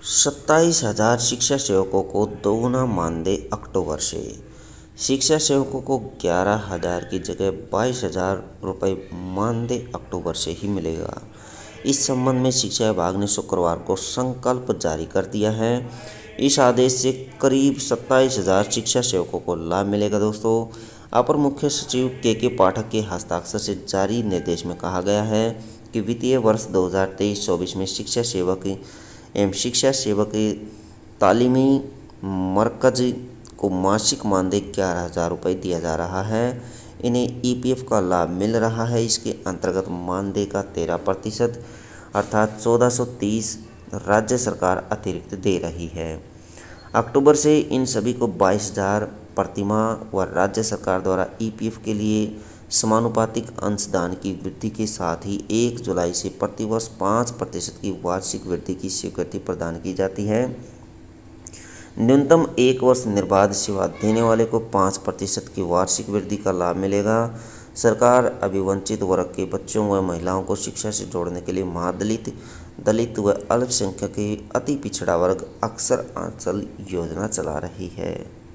27,000 शिक्षा सेवकों को दोगुना मानदेय अक्टूबर से। शिक्षा सेवकों को 11,000 की जगह 22,000 रुपये मानदेय अक्टूबर से ही मिलेगा। इस संबंध में शिक्षा विभाग ने शुक्रवार को संकल्प जारी कर दिया है। इस आदेश से करीब 27,000 शिक्षा सेवकों को लाभ मिलेगा। दोस्तों, अपर मुख्य सचिव के पाठक के हस्ताक्षर से जारी निर्देश में कहा गया है कि वित्तीय वर्ष 2023-24 में शिक्षा सेवक एवं शिक्षा सेवक तालीमी मरकज को मासिक मानदेय 11,000 रुपये दिया जा रहा है। इन्हें ईपीएफ का लाभ मिल रहा है। इसके अंतर्गत मानदेय का 13% अर्थात 1430 राज्य सरकार अतिरिक्त दे रही है। अक्टूबर से इन सभी को 22,000 प्रतिमाह व राज्य सरकार द्वारा ईपीएफ के लिए समानुपातिक अंशदान की वृद्धि के साथ ही 1 जुलाई से प्रतिवर्ष 5% की वार्षिक वृद्धि की स्वीकृति प्रदान की जाती है। न्यूनतम 1 वर्ष निर्बाध सेवा देने वाले को 5% की वार्षिक वृद्धि का लाभ मिलेगा। सरकार अभिवंचित वर्ग के बच्चों व महिलाओं को शिक्षा से जोड़ने के लिए महादलित, दलित व अल्पसंख्यक अति पिछड़ा वर्ग अक्षर आंचल योजना चला रही है।